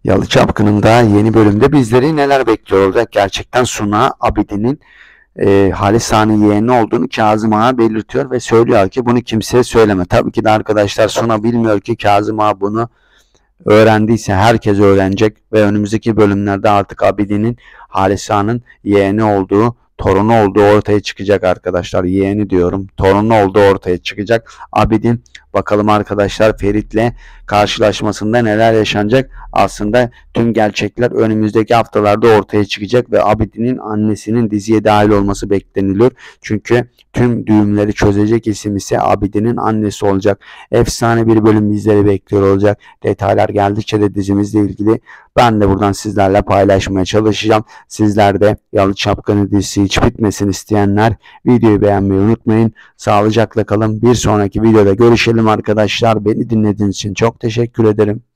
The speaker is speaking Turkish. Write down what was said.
Yalı Çapkını'nda yeni bölümde bizleri neler bekliyor olacak? Gerçekten Suna Abidin'in Halis Ağa'nın yeğeni olduğunu Kazım Ağa belirtiyor ve söylüyor ki bunu kimseye söyleme. Tabii ki de arkadaşlar Suna bilmiyor ki Kazım Ağa bunu öğrendiyse herkes öğrenecek ve önümüzdeki bölümlerde artık Abidin'in Halis Ağa'nın yeğeni olduğu, torunu olduğu ortaya çıkacak arkadaşlar. Yeğeni diyorum, torunu olduğu ortaya çıkacak. Abidin bakalım arkadaşlar Ferit'le karşılaşmasında neler yaşanacak? Aslında tüm gerçekler önümüzdeki haftalarda ortaya çıkacak ve Abidin'in annesinin diziye dahil olması bekleniliyor. Çünkü tüm düğümleri çözecek isim ise Abidin'in annesi olacak. Efsane bir bölüm bizleri bekliyor olacak. Detaylar geldikçe de dizimizle ilgili ben de buradan sizlerle paylaşmaya çalışacağım. Sizler de Yalı Çapkını dizisi hiç bitmesin isteyenler videoyu beğenmeyi unutmayın. Sağlıcakla kalın. Bir sonraki videoda görüşelim arkadaşlar. Beni dinlediğiniz için çok teşekkür ederim.